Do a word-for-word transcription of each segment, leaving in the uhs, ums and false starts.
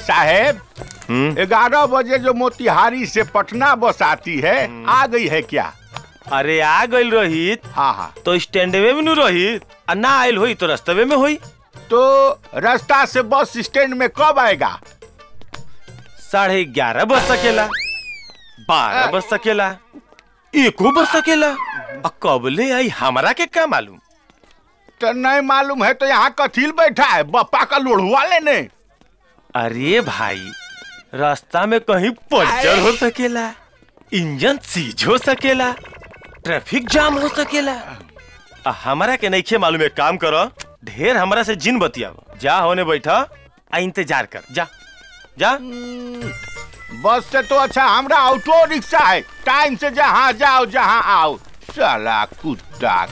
साहेब, ग्यारह बजे जो मोतिहारी से पटना बस आती है आ गई है क्या? अरे आ गई रोहित। हाँ हाँ तो स्टैंडवे में नहीं रोहित, ना आयल हुई तो रास्ते में हुई। तो रास्ता से बस स्टैंड में कब आएगा? साढ़े ग्यारह बज सकेला, बारह बज सकेला, एको बज सकेला। कब ले आई हमारा के क्या मालूम? तो नहीं मालूम है तो यहाँ कथील बैठा है बप्पा का लोढ़वा लेने? अरे भाई, रास्ता में कहीं पंचर हो सकेला, इंजन सीज हो सकेला, ट्रैफिक जाम हो सकेला। हमारा के नहीं मालूम। एक काम करो, ढेर हमारा से जिन बतियाव, जा होने बैठा आ इंतजार कर। जा जा। बस से तो अच्छा हमरा ऑटो रिक्शा है, टाइम से जहाँ जाओ जहाँ आओ। साला कुत्ता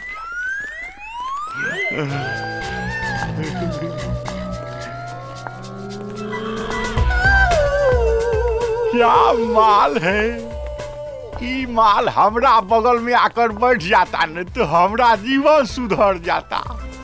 क्या माल है ई माल हमरा बगल में आकर बैठ जाता न तो हमरा जीवन सुधर जाता।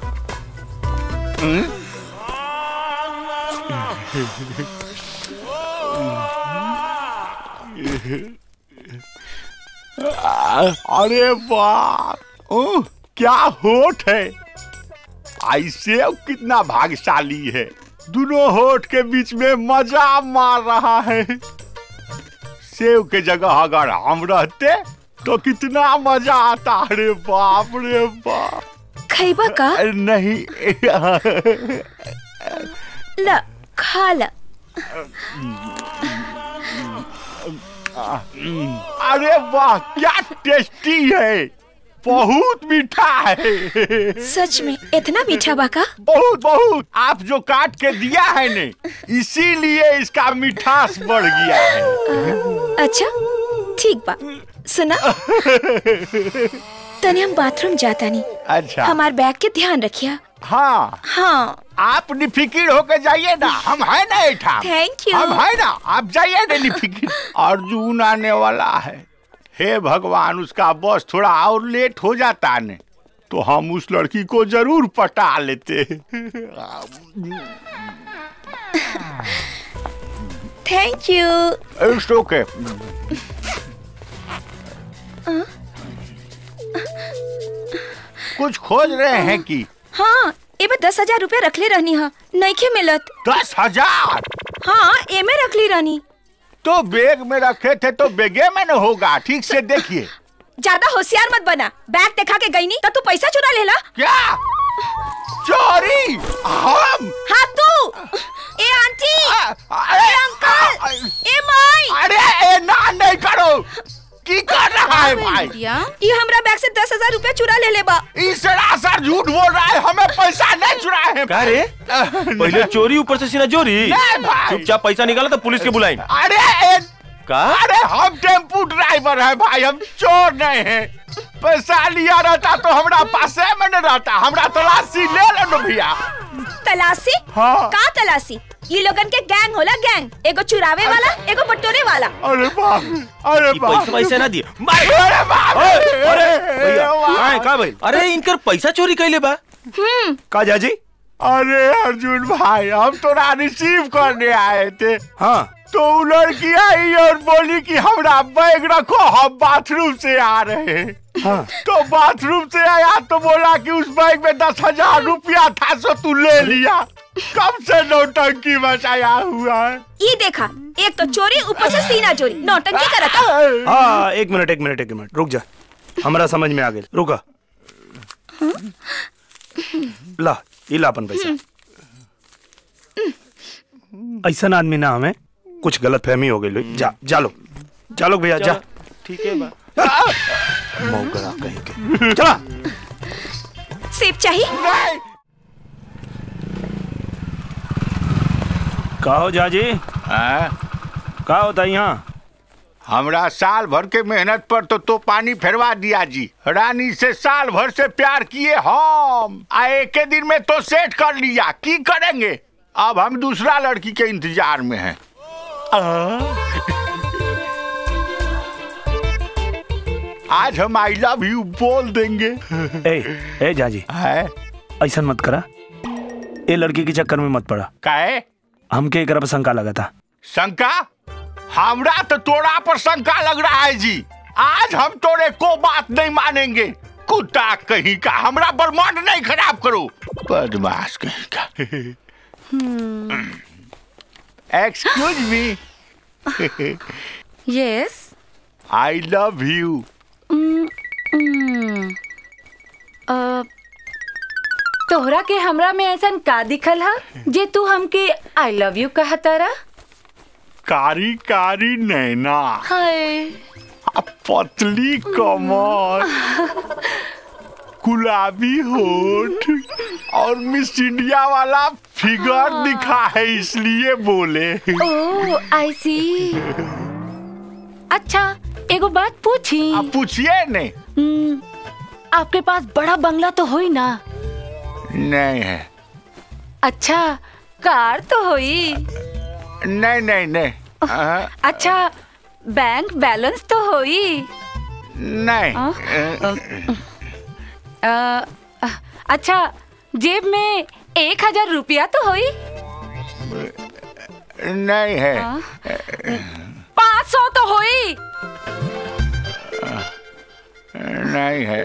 अरे बाप, ओह क्या होठ है, ऐसे कितना भाग्यशाली है, दोनों होठ के बीच में मजा मार रहा है। सेव के जगह अगर हम रहते तो कितना मजा आता। अरे बाप रे बाप। खैबा का? नहीं ला खा ला। अरे वाह क्या टेस्टी है, बहुत मीठा है। सच में इतना मीठा बाका? बहुत बहुत। आप जो काट के दिया है ने इसीलिए इसका मिठास बढ़ गया है। अच्छा ठीक बा, सुना तने हम बाथरूम जाता नहीं। अच्छा हमार बैग के ध्यान रखिया। हाँ हाँ आप निफिकिर होके जाइए ना, हम है ना एठा। Thank you. हम है ना, आप जाइए ना निफिकिर। अर्जुन आने वाला है, हे भगवान उसका बस थोड़ा और लेट हो जाता ने तो हम उस लड़की को जरूर पटा लेते। Thank you. It's okay. कुछ खोज रहे हैं कि? हाँ एमे दस हजार रूपए रख ले रहनी है, नहीं के मिलत। दस हजार? हाँ एमे रख ली रहनी। तो बैग में रखे थे तो बैगे में न होगा, ठीक से देखिए। ज्यादा होशियार मत बना, बैग दिखा के गई नहीं तो तू पैसा चुरा लेला। क्या चोरी? हम? हाँ तू। ए आंटी, ए अंकल, ए माई। अरे ए ना नहीं करो, की कर रहा है भाई? ये हमरा बैग से दस हजार रूपए चुरा ले ले बा। इस सरासर झूठ बोल रहा है, हमें पैसा नहीं चुराए हैं। क्या रे? पहले चोरी ऊपर से सीधा चोरी। चुपचाप पैसा निकाला तो पुलिस के बुलाई। अरे ए, का? अरे हम टेम्पू ड्राइवर है भाई, हम चोर नहीं है। पैसा लिया रहता तो हमरा पासे में न रहता, हमरा तलाशी ले लो भैया। तलाशी? हाँ। का तलाशी? ये लोगन के गैंग होला, गैंग। एगो चुरावे वाला, एगो बटोरे वाला। अरे बाप, अरे बाप। पैसा पैसा ना दिए। अरे बाप, अरे भैया कहाँ है, कहाँ भाई? अरे इनकर पैसा चोरी कैले बा। हम्म। का जाजी? अरे अर्जुन भाई, हम तो ना रिसीव करने आए थे। हाँ तो वो लड़की आई और बोली कि हमरा बैग रखो, हम बाथरूम से आ रहे हैं। हाँ। तो बाथरूम से आया तो बोला कि उस बैग में दस हजार रुपया था, सो तू ले लिया। कब से नौटंकी मचाया हुआ है। ये देखा, एक तो चोरी ऊपर से सीना चोरी, नौटंकी करता। हाँ एक मिनट एक मिनट एक मिनट रुक जा, हमारा समझ में आ गया। रुका। ला ये ला अपन पैसा। ऐसा आदमी ना हमें कुछ गलत फहमी हो गई। जा जा लो जा लो भैया जा। ठीक है बा। मौका कहीं के। चला। सेब चाहिए? नहीं। का हो जाजी? का होता यहाँ? हमरा साल भर के मेहनत पर तो तो पानी फेरवा दिया जी। रानी से साल भर से प्यार किए हम, आए के दिन में तो सेट कर लिया। की करेंगे अब? हम दूसरा लड़की के इंतजार में हैं। आज हम आई लव यू बोल देंगे। ए, ए जाजी है ऐसा मत करा, ये लड़की के चक्कर में मत पड़ा। काहे? हमके एक शंका लगा था। शंका? हमरा तो तोड़ा पर शंका लग रहा है जी। आज हम तोरे को बात नहीं मानेंगे। कुत्ता कहीं का, हमरा बर्माड नहीं खराब करो। बदमाश कहीं का। Excuse me. Yes, I love you. तोहरा के हमरा में ऐसा का दिखल हा जे तू हमके आई लव यू कहतारा? कारी कारी नैना, हाय पतली कमर, गुलाबी होठ और मिस इंडिया वाला फिगर दिखा है इसलिए बोले। ओह आई सी। अच्छा एगो बात पूछी? आप पूछिए ने। आपके पास बड़ा बंगला तो होई ना? नहीं है। अच्छा कार तो होई? नहीं नहीं नहीं। अच्छा बैंक बैलेंस तो होई? नहीं। आ, आ, अच्छा जेब में एक हजार रुपया तो होई? नहीं है। पाँच सौ तो होई? नहीं है।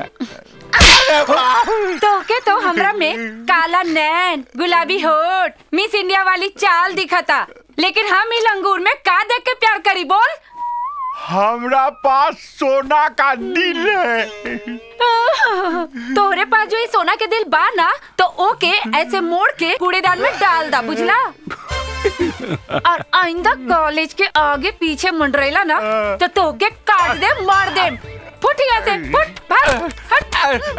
तो के तो हमरा में काला नैन, गुलाबी होठ, मिस इंडिया वाली चाल दिखा था, लेकिन हम ही लंगूर में का देख के प्यार करी बोल? हमरा पास सोना का दिल है। तोहरे पास जो ये सोना के दिल बा ना, तो ओके ऐसे मोड़ के कूड़ेदान में डाल दा, बुझला? और आइंदा कॉलेज के आगे पीछे मंडरेला ना तो तोके काट दे, मार दे। फुट यहाँ से, फुट, भाग, हट।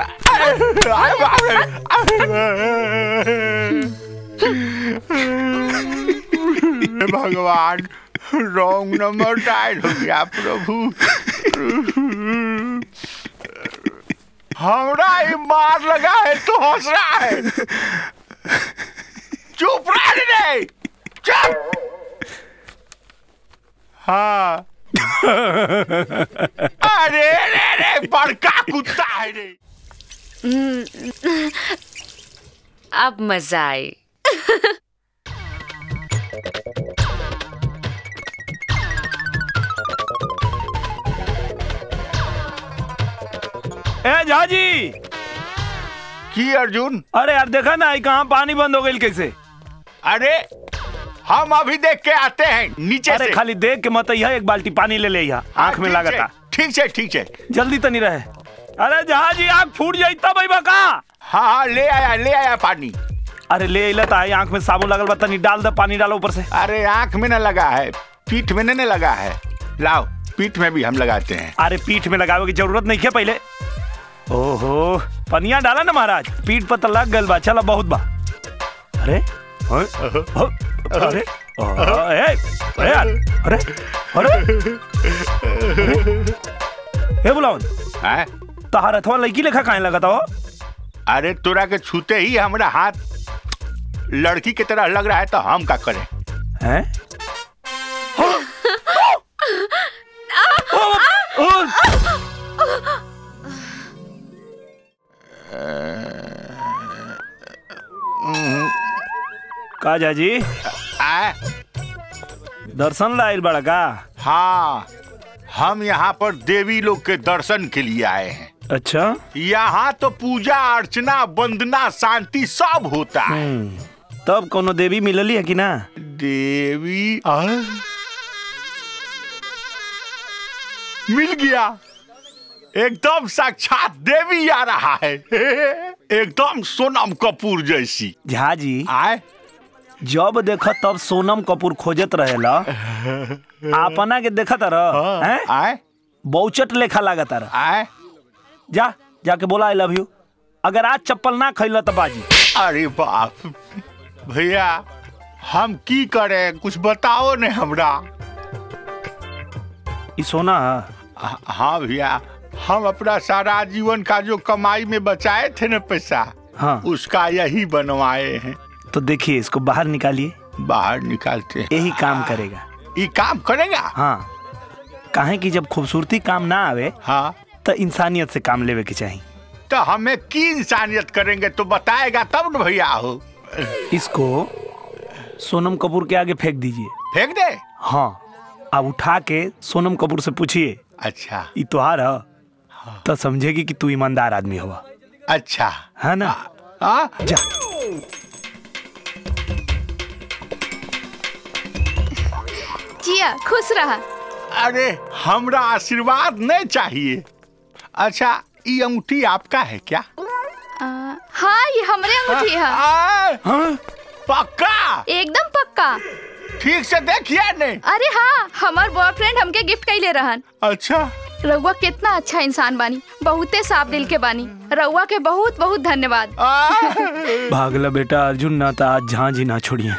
भगवान, रॉन्ग नंबर डायल हो गया प्रभु। हमरा ही मार लगा है तो हंस रहा है। चुप रह रे, चुप। हाँ। अरे रे रे, बड़का कुत्ता है रे। अब मजा आई। ए झाजी। की अर्जुन? अरे यार देखा ना कहाँ पानी बंद हो गई कैसे? अरे हम अभी देख के आते हैं नीचे अरे से। खाली देख के मत यहाँ, एक बाल्टी पानी ले ले यहाँ, आँख में लागता। ठीक है ठीक है, जल्दी तो नहीं रहे। अरे जहाजी आँख फूट जाई तब भाई बका। हाँ हाँ ले आया ले आया पानी। अरे ले इला तो आँख में साबुन लगल बता, नहीं डाल दे पानी, डालो ऊपर से। अरे आँख में न लगा है, पीठ में न लगा है। लाओ पीठ में भी हम लगाते हैं। अरे पीठ में लगावे की जरूरत नहीं है पहले। ओहो पनिया डाला ना महाराज, पीठ पर तो लग गल बा, चलो बहुत बा। अरे अरे अरे अरे अरे बुलावन तहार अथवा लड़की लेखा काहे लगता हो? अरे तोरा के छूते ही हमारा हाथ लड़की की तरह लग रहा है तो हम क्या करें? हैं? का जाजी दर्शन लाइल बड़ा का? हाँ हम यहाँ पर देवी लोग के दर्शन के लिए आए हैं। अच्छा यहाँ तो पूजा अर्चना वंदना शांति सब होता है। तब कोनो देवी मिलली है कि ना? देवी आ? मिल गया, एकदम साक्षात देवी आ रहा है। एकदम सोनम कपूर जैसी। झाजी आए जब देखा तब सोनम कपूर खोजत रहेला, अपना के देखत रह हैं? आए बहुचट लेखा लागत रह। आए जा जाके बोला आई लव यू। अगर आज चप्पल ना खैला तो बाजी। अरे बाप भैया हम की करें, कुछ बताओ ने हमरा। ई सोना हाँ भैया, हम अपना सारा जीवन का जो कमाई में बचाए थे ना पैसा, हाँ उसका यही बनवाए हैं। तो देखिए इसको बाहर निकालिए। बाहर निकालते हैं। यही काम करेगा। ये काम करेगा? हाँ काहे कि जब खूबसूरती काम ना आवे हाँ तो इंसानियत से काम लेवे के चाहिए। तो हमें की इंसानियत करेंगे तो बताएगा तब न भैया हो। इसको सोनम कपूर के आगे फेंक दीजिए। फेंक दे? हाँ, अब उठा के सोनम कपूर से पूछिए अच्छा ई तुहार है, तो समझेगी कि तू ईमानदार आदमी हुआ। अच्छा है ना? हाँ जा। जिया खुश रहा। अरे हमरा आशीर्वाद नहीं चाहिए। अच्छा ये अंगूठी आपका है क्या? आ, हाँ ये हमरे अंगूठी है। आ, हाँ? पक्का? एकदम पक्का। ठीक से देखिए नहीं। अरे हाँ, हमार बॉयफ्रेंड हमके गिफ्ट कइले रहन। अच्छा रउआ कितना अच्छा इंसान बानी, बहुते साफ दिल के बानी। रउआ के बहुत बहुत धन्यवाद। भागला बेटा अर्जुन, ना तो आज झांझी ना छोड़िए।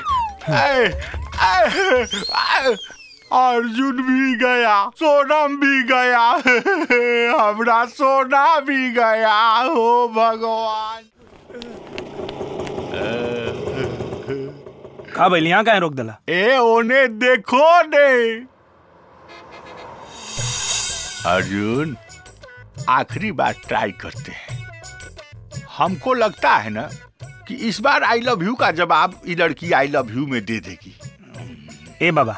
अर्जुन भी गया, सोनम भी गया, हमरा सोना भी गया। हो भगवान। का भैल यहाँ का रोक दला? ए ओने देखो ने। अर्जुन आखिरी बार ट्राई करते हैं। हमको लगता है ना कि इस बार आई लव यू का जवाब ये लड़की आई लव यू में दे देगी। ए बाबा,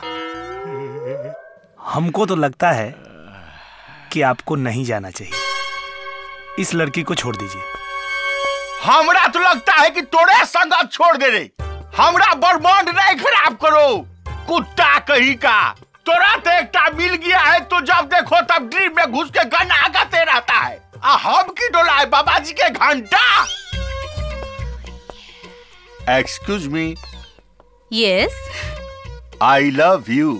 हमको तो लगता है कि आपको नहीं जाना चाहिए। इस लड़की को छोड़ दीजिए। हमरा तो लगता है कि तोरे संगत छोड़ दे रे। हमरा बर्बाद नहीं खराब करो, कुत्ता कहीं का। तोरा तो एक मिल गया है, तो जब देखो तब ड्रीम में घुस के गन आगाते रहता है। आ हम की डोलाए बाबा जी के घंटा। Excuse me. Yes. I love you.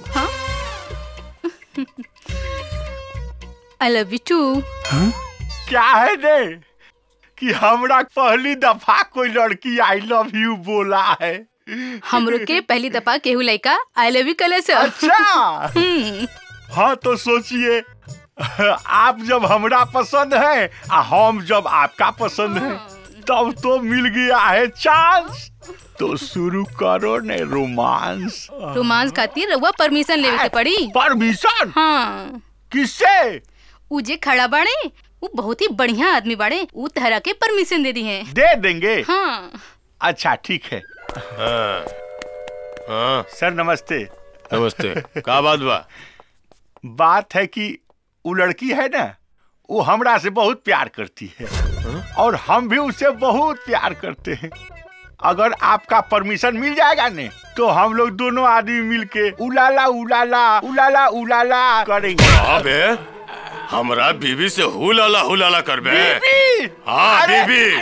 I love you too. क्या है ने कि हमरा पहली दफा कोई लड़की आई लव यू बोला है। हमरो के पहली दफा केहू लड़का आई लव यू कले से। अच्छा हाँ तो सोचिए, आप जब हमरा पसंद है आ हम जब आपका पसंद है, तब तो मिल गया है चांस। तो शुरू करो ने रोमांस। रोमांस खातिर रउआ परमिशन लेवे के पड़ी। परमिशन? हाँ। किससे? उ जे खड़ा बाड़े वो बहुत ही बढ़िया आदमी बाड़े, उ तरह के परमिशन दे दी है। दे देंगे? हाँ। अच्छा ठीक है। हाँ। हाँ। सर नमस्ते। नमस्ते। का बात बा? बात है कि वो लड़की है ना, वो हमरा से बहुत प्यार करती है। हा? और हम भी उससे बहुत प्यार करते हैं। अगर आपका परमिशन मिल जाएगा ने, तो हम लोग दोनों आदमी मिलके उलाला उलाला उलाला उलाला करेंगे। अबे हमरा बीबी से हुलाला हुलाला करबे? बीबी? हाँ बीबी।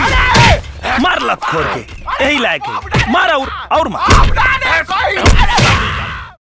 मार लत खोर के, यही लायक है। मार और और मार।